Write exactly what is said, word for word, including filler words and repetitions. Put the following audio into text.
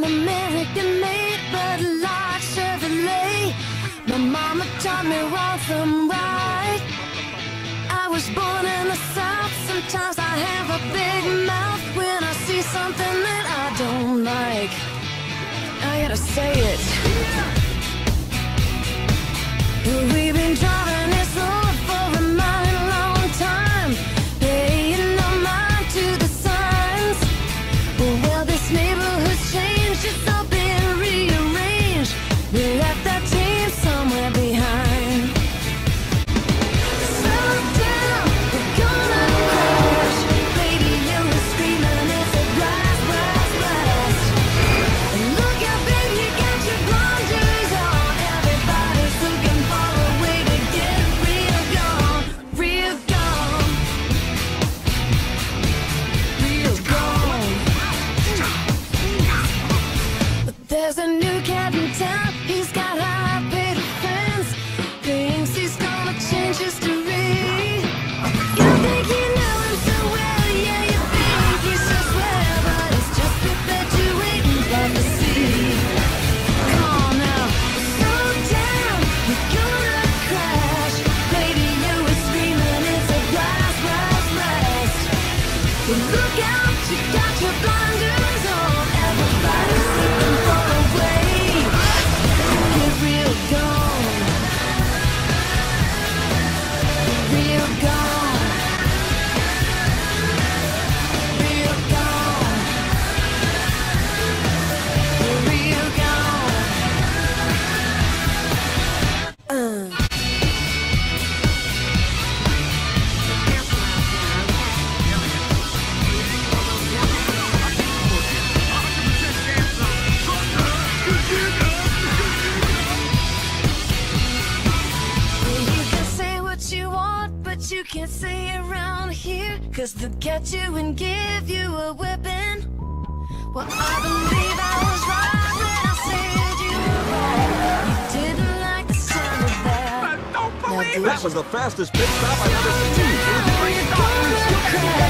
American made, but like Chevrolet. My mama taught me wrong from right. I was born in the South. Sometimes I have a big mouth when I see something that I don't like. I gotta say it. We've been driving this road for a mighty long time, paying no mind to the signs. Well, this neighborhood's changed, it's all been rearranged. We left that team somewhere behind. Slow down, we're gonna crash. Radio is screaming, it's a blast, blast, blast. And look out, baby, you got your blinders on. Everybody's looking for a way to get real gone, real gone, real gone. But there's a new cat in town. He's got high-paid friends. Thinks he's gonna change history. You think you know him so well, yeah, you think he's so swell, but it's just perpetuating prophecy. Come on now, slow down, we're gonna crash. Radio is screaming, it's a blast, blast, blast. But look out, you got your blinders on. Everybody's looking for a way to get real gone, real gone, real gone, real gone. Uh. You can say what you want, but you can't say it around here, 'cause they'll get you and give you a whipping. Well, I believe I was right when I said you were wrong. You didn't like the sound of that. Now, did That was the fastest pit stop I've ever seen. you? We're gonna crash.